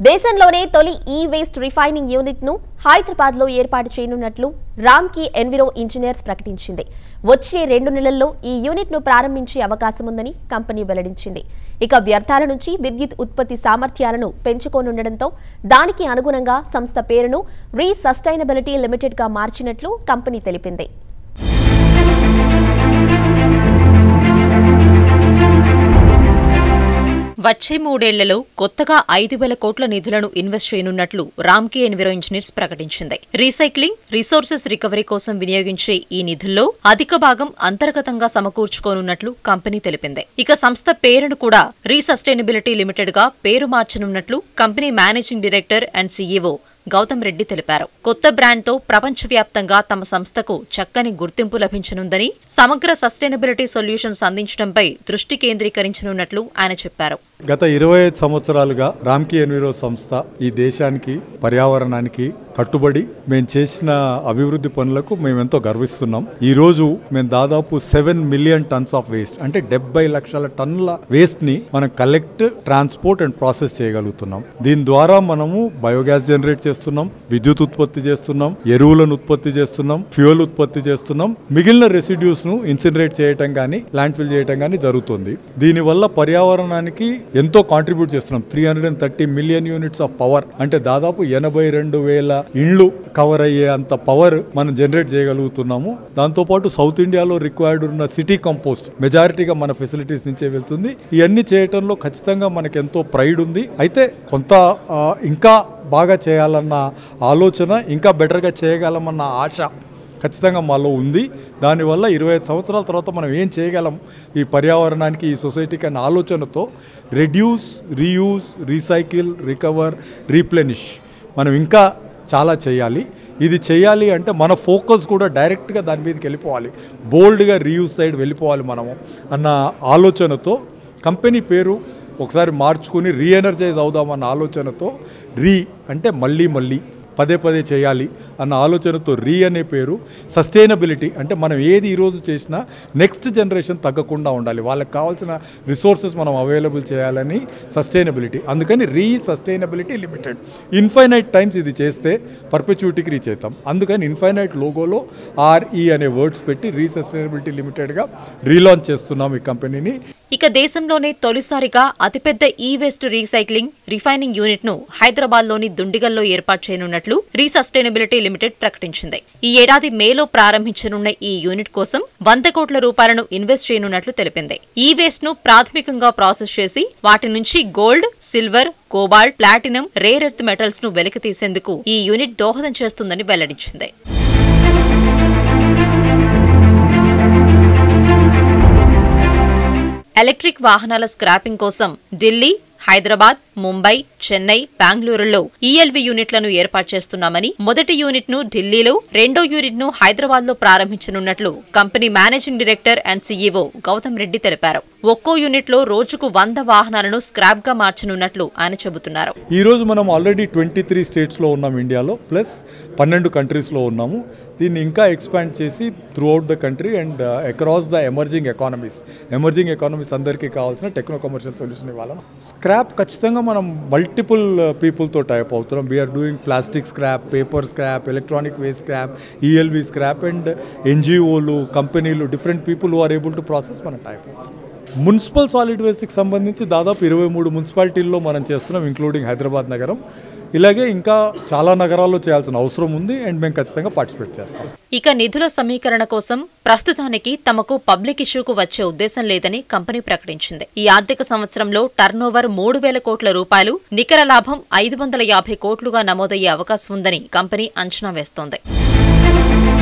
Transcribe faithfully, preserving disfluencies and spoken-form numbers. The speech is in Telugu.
దేశంలోనే తొలి ఈ వేస్ట్ రిఫైనింగ్ యూనిట్ ను హైదరాబాద్ లో ఏర్పాటు చేయనున్నట్లు రామ్కీ ఎన్విరో ఇంజనీర్స్ ప్రకటించింది. వచ్చే రెండు నెలల్లో ఈ యూనిట్ ను ప్రారంభించే అవకాశం ఉందని కంపెనీ వెల్లడించింది. ఇక వ్యర్థాల నుంచి విద్యుత్ ఉత్పత్తి సామర్థ్యాలను పెంచుకోనుండటంతో దానికి అనుగుణంగా సంస్థ పేరును రీ సస్టైనబిలిటీ లిమిటెడ్ గా మార్చినట్లు కంపెనీ తెలిపింది. వచ్చే మూడేళ్లలో కొత్తగా ఐదు వేల కోట్ల నిధులను ఇన్వెస్ట్ చేయనున్నట్లు రామ్కీ ఎన్విరో ఇంజనీర్స్ ప్రకటించింది. రీసైక్లింగ్, రిసోర్సెస్ రికవరీ కోసం వినియోగించే ఈ నిధుల్లో అధిక భాగం అంతర్గతంగా సమకూర్చుకోనున్నట్లు కంపెనీ తెలిపింది. ఇక సంస్థ పేరును కూడా రీ సస్టైనబిలిటీ లిమిటెడ్ గా పేరు మార్చనున్నట్లు company managing director and CEO Gautam Reddy తెలిపారు. కొత్త బ్రాండ్తో ప్రపంచవ్యాప్తంగా తమ సంస్థకు చక్కని గుర్తింపు లభించనుందని, సమగ్ర సస్టైనబిలిటీ సొల్యూషన్స్ అందించడంపై దృష్టి కేంద్రీకరించనున్నట్లు ఆయన చెప్పారు. గత ఇరవై ఐదు సంవత్సరాలుగా రామ్కీ ఎన్విరో సంస్థ ఈ దేశానికి, పర్యావరణానికి కట్టుబడి మేము చేసిన అభివృద్ధి పనులకు మేము ఎంతో గర్విస్తున్నాం. ఈ రోజు మేము దాదాపు seven million tons of waste అంటే డెబ్బై లక్షల టన్నుల వేస్ట్ ని మనం కలెక్ట్, ట్రాన్స్పోర్ట్ అండ్ ప్రాసెస్ చేయగలుగుతున్నాం. దీని ద్వారా మనము బయోగ్యాస్ జనరేట్ చేస్తున్నాం, విద్యుత్ ఉత్పత్తి చేస్తున్నాం, ఎరువులను ఉత్పత్తి చేస్తున్నాం, ఫ్యూయల్ ఉత్పత్తి చేస్తున్నాం. మిగిలిన రెసిడ్యూస్ ను ఇన్సినరేట్ చేయటం కానీ, ల్యాండ్ ఫిల్ చేయటం కానీ జరుగుతుంది. దీనివల్ల పర్యావరణానికి ఎంతో కాంట్రిబ్యూట్ చేస్తున్నాం. Three hundred and thirty million units of power అంటే దాదాపు ఎనభై రెండు వేల ఇండ్లు కవర్ అయ్యే అంత పవర్ మనం జనరేట్ చేయగలుగుతున్నాము. దాంతోపాటు సౌత్ ఇండియాలో రిక్వైర్డ్ ఉన్న సిటీ కంపోస్ట్ మెజారిటీగా మన ఫెసిలిటీస్ నుంచే వెళ్తుంది. ఇవన్నీ చేయటంలో ఖచ్చితంగా మనకు ఎంతో ప్రైడ్ ఉంది. అయితే కొంత ఇంకా బాగా చేయాలన్న ఆలోచన, ఇంకా బెటర్గా చేయగలమన్న ఆశ ఖచ్చితంగా మాలో ఉంది. దానివల్ల ఇరవై ఐదు సంవత్సరాల తర్వాత మనం ఏం చేయగలం ఈ పర్యావరణానికి, ఈ సొసైటీకి అన్న ఆలోచనతో reduce, reuse, recycle, recover, replenish మనం ఇంకా చాలా చేయాలి. ఇది చేయాలి అంటే మన ఫోకస్ కూడా డైరెక్ట్గా దాని మీదకి వెళ్ళిపోవాలి, బోల్డ్గా రీయూజ్ సైడ్ వెళ్ళిపోవాలి మనము అన్న ఆలోచనతో కంపెనీ పేరు ఒకసారి మార్చుకుని రీఎనర్జైజ్ అవుదామన్న ఆలోచనతో రీ అంటే మళ్ళీ మళ్ళీ పదే పదే చేయాలి అన్న ఆలోచనతో రీ అనే పేరు, సస్టైనబిలిటీ అంటే మనం ఏది ఈరోజు చేసినా నెక్స్ట్ జనరేషన్ తగ్గకుండా ఉండాలి, వాళ్ళకి కావాల్సిన రిసోర్సెస్ మనం అవైలబుల్ చేయాలని సస్టైనబిలిటీ. అందుకని re sustainability limited. Infinite times ఇది చేస్తే పర్పెచ్యూటీకి రీచ్ అవుతాం. అందుకని ఇన్ఫైనైట్ లోగోలో ఆర్ఈ అనే వర్డ్స్ పెట్టి రీ సస్టైనబిలిటీ లిమిటెడ్గా రీలాంచ్ చేస్తున్నాం ఈ కంపెనీని. ఇక దేశంలోనే తొలిసారిగా అతిపెద్ద ఈ వేస్ట్ రీసైక్లింగ్, రిఫైనింగ్ యూనిట్ ను హైదరాబాద్ లోని దుండిగల్లో ఏర్పాటు చేయనున్నట్లు రీ సస్టైనబిలిటీ లిమిటెడ్ ప్రకటించింది. ఈ ఏడాది మేలో ప్రారంభించనున్న ఈ యూనిట్ కోసం వంద కోట్ల రూపాయలను ఇన్వెస్ట్ చేయనున్నట్లు తెలిపింది. ఈ వేస్ట్ ను ప్రాథమికంగా ప్రాసెస్ చేసి వాటి నుంచి gold, silver, cobalt, platinum, rare earth metals ను వెలికి తీసేందుకు ఈ యూనిట్ దోహదం చేస్తుందని వెల్లడించింది. ఎలక్ట్రిక్ వాహనాల స్క్రాపింగ్ కోసం ఢిల్లీ, హైదరాబాద్, ముంబై, చెన్నై, బెంగళూరులో ఈఎల్వీ యూనిట్లను ఏర్పాటు చేస్తున్నామని, మొదటి యూనిట్ ను ఢిల్లీలో, రెండో యూనిట్ ను హైదరాబాద్ లో ప్రారంభించనున్నట్లు company managing director and CEO Gautam Reddy తెలిపారు. ఒక్కో యూనిట్ లో రోజుకు వంద వాహనాలను స్క్రాప్ గా మార్చనున్నట్లు ఆయన చెబుతున్నారు. ఈ రోజు మనం ఆల్రెడీ ట్వంటీ త్రీ స్టేట్స్ లో ఉన్నాం ఇండియాలో, ప్లస్ పన్నెండు కంట్రీస్ లో ఉన్నాము. దీన్ని ఇంకా ఎక్స్పాండ్ చేసి throughout the country and across the emerging economies emerging economies అందరికీ కావాల్సిన టెక్నో కమర్షియల్ సొల్యూషన్ ఇవ్వాలని. స్క్రాప్ ఖచ్చితంగా మనం మల్టిపుల్ పీపుల్తో టైప్ అవుతున్నాం. We're doing plastic scrap, paper scrap, electronic waste scrap, ELV scrap and ఎన్జిఓలు, కంపెనీలు, different people who are able to process మనం టైప్ అవుతాం. మున్సిపల్ సాలిడ్ వేస్ట్కి సంబంధించి దాదాపు ఇరవై మూడు మున్సిపాలిటీల్లో మనం చేస్తున్నాం, ఇంక్లూడింగ్ హైదరాబాద్ నగరం. ఇలాగే ఇంకా చాలా నగరాల్లో చేయాల్సిన అవసరం ఉంది అండ్ మేము ఖచ్చితంగా పార్టిసిపేట్ చేస్తాం. ఇక నిధుల సమీకరణ కోసం ప్రస్తుతానికి తమకు పబ్లిక్ ఇష్యూకు వచ్చే ఉద్దేశం లేదని కంపెనీ ప్రకటించింది. ఈ ఆర్థిక సంవత్సరంలో టర్నోవర్ మూడు వేల కోట్ల రూపాయలు, నికర లాభం ఐదు వందల యాభై కోట్లుగా నమోదయ్యే అవకాశం ఉందని కంపెనీ అంచనా వేస్తోంది.